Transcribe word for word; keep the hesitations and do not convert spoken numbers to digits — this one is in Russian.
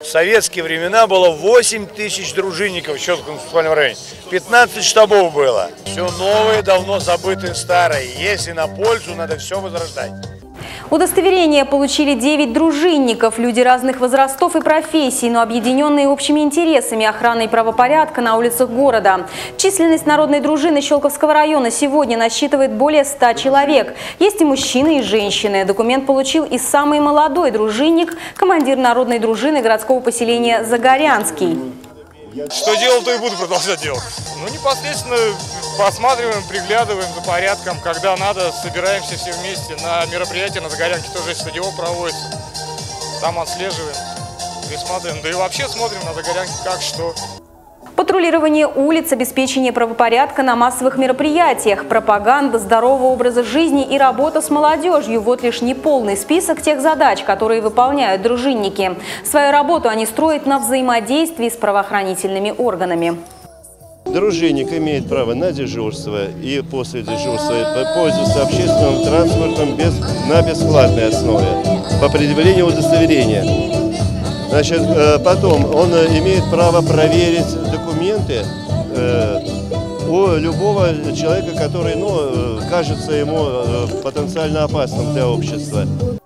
В советские времена было восемь тысяч дружинников в Щелковском муниципальном районе. пятнадцать штабов было. Все новое, давно забытое, старое. Если на пользу, надо все возрождать. Удостоверение получили девять дружинников, люди разных возрастов и профессий, но объединенные общими интересами охраны и правопорядка на улицах города. Численность народной дружины Щелковского района сегодня насчитывает более ста человек. Есть и мужчины, и женщины. Документ получил и самый молодой дружинник, командир народной дружины городского поселения Загорянский. Что делал, то и буду продолжать делать. Ну, непосредственно посматриваем, приглядываем за порядком. Когда надо, собираемся все вместе. На мероприятия на Загорянке тоже стадион проводится. Там отслеживаем, присматриваем. Да и вообще смотрим на Загорянке как что. Патрулирование улиц, обеспечение правопорядка на массовых мероприятиях, пропаганда здорового образа жизни и работа с молодежью – вот лишь неполный список тех задач, которые выполняют дружинники. Свою работу они строят на взаимодействии с правоохранительными органами. Дружинник имеет право на дежурство и после дежурства пользоваться общественным транспортом без, на бесплатной основе по предъявлению удостоверения. Значит, потом он имеет право проверить документы у любого человека, который, ну, кажется ему потенциально опасным для общества.